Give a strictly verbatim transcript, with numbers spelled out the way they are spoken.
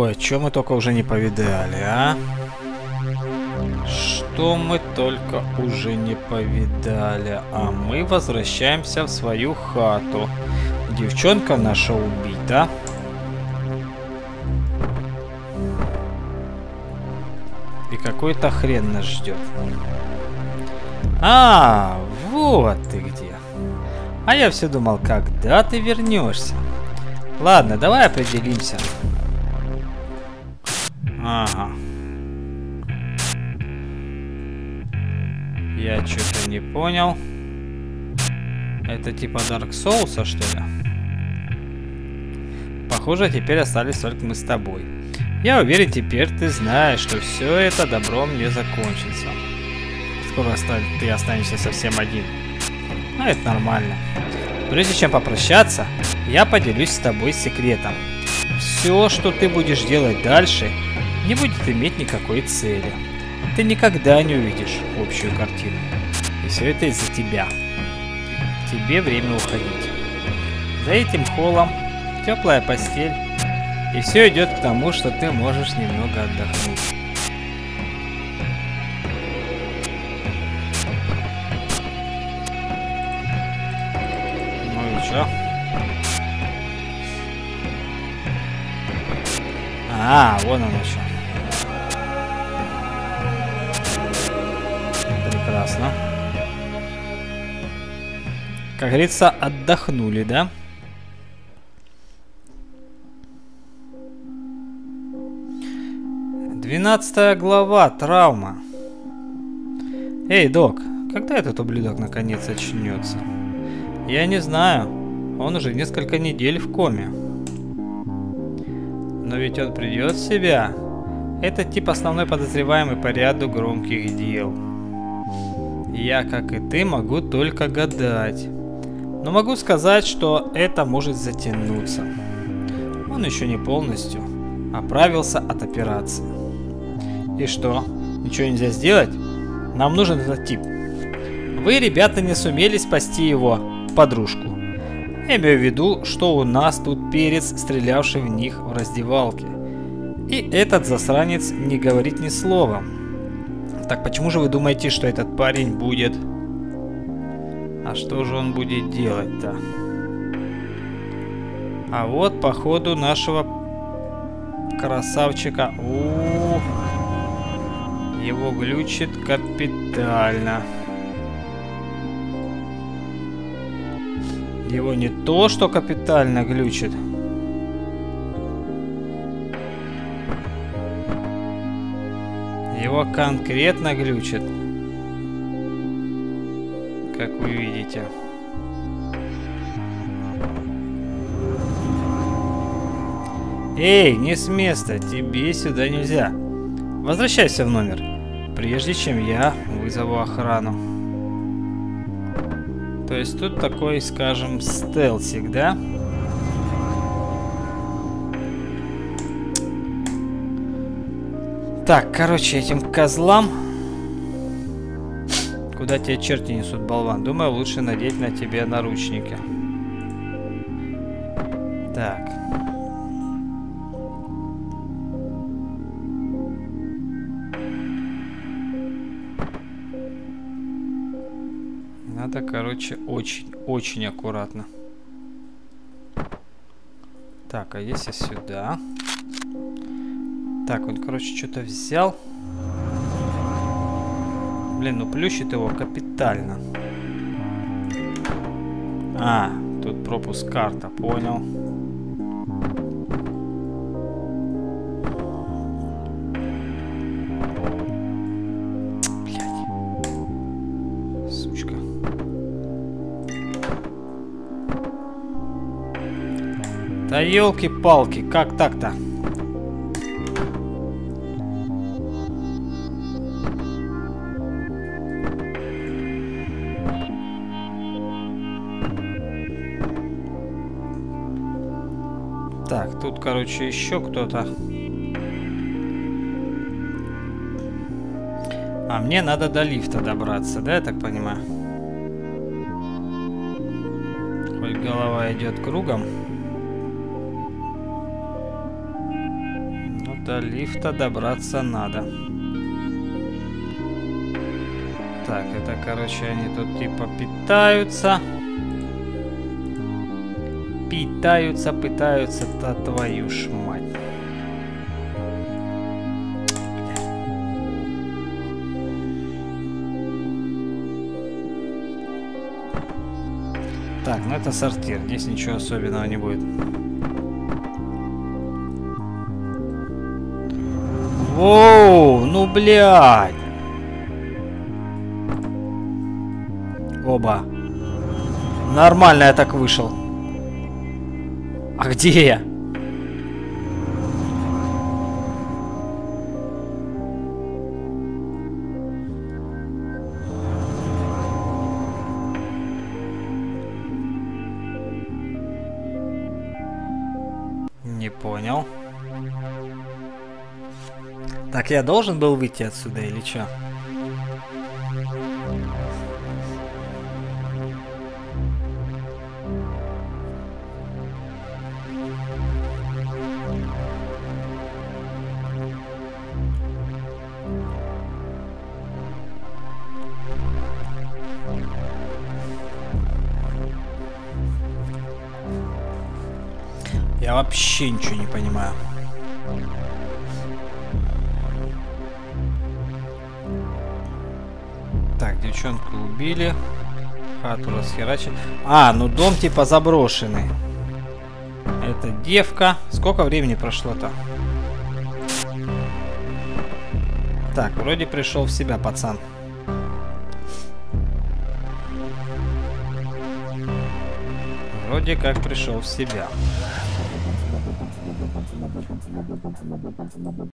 Ой, что мы только уже не повидали, а? Что мы только уже не повидали. А мы возвращаемся в свою хату. Девчонка наша убита. И какой-то хрен нас ждет. А, вот ты где. А я все думал, когда ты вернешься. Ладно, давай определимся. Ага. Я что-то не понял. Это типа Dark Souls, что ли? Похоже, теперь остались только мы с тобой. Я уверен, теперь ты знаешь, что все это добром не закончится. Скоро ты останешься совсем один. Ну, это нормально. Прежде чем попрощаться, я поделюсь с тобой секретом. Все, что ты будешь делать дальше, не будет иметь никакой цели. Ты никогда не увидишь общую картину. И все это из-за тебя. Тебе время уходить. За этим холлом теплая постель. И все идет к тому, что ты можешь немного отдохнуть. Ну и чё? А, вон оно что. Прекрасно. Как говорится, отдохнули, да? Двенадцатая глава. Травма. Эй, док, когда этот ублюдок наконец очнется? Я не знаю. Он уже несколько недель в коме. Но ведь он придет в себя. Это тип основной подозреваемый по ряду громких дел. Я, как и ты, могу только гадать. Но могу сказать, что это может затянуться. Он еще не полностью оправился от операции. И что? Ничего нельзя сделать? Нам нужен этот тип. Вы, ребята, не сумели спасти его подружку. Я имею в виду, что у нас тут перец, стрелявший в них в раздевалке. И этот засранец не говорит ни слова. Так почему же вы думаете, что этот парень будет? А что же он будет делать-то? А вот, походу, нашего красавчика... У-у-у. Его глючит капитально. Его не то, что капитально глючит. Его конкретно глючит. Как вы видите. Эй, не с места. Тебе сюда нельзя. Возвращайся в номер, прежде чем я вызову охрану. То есть тут такой, скажем, стелсик, да? Так, короче, этим козлам... Куда тебя черти несут, болван? Думаю, лучше надеть на тебе наручники. Так. Надо, короче, очень-очень аккуратно. Так, а если сюда? Так, он, короче, что-то взял. Блин, ну плющит его капитально. А, тут пропуск карта, понял. Да елки-палки, как так-то? Так, тут, короче, еще кто-то. А мне надо до лифта добраться, да, я так понимаю? Хоть голова идет кругом. До лифта добраться надо. Так, это, короче, они тут типа питаются. Питаются, пытаются-то твою ж мать. Так, ну это сортир. Здесь ничего особенного не будет. Воу, ну блядь. Оба. Нормально я так вышел. А где я? Не понял. Так, я должен был выйти отсюда или что? Я вообще ничего не понимаю. Так, девчонку убили. Хату расхерачили. А, ну дом типа заброшенный. Это девка. Сколько времени прошло-то? Так, вроде пришел в себя, пацан. Вроде как пришел в себя.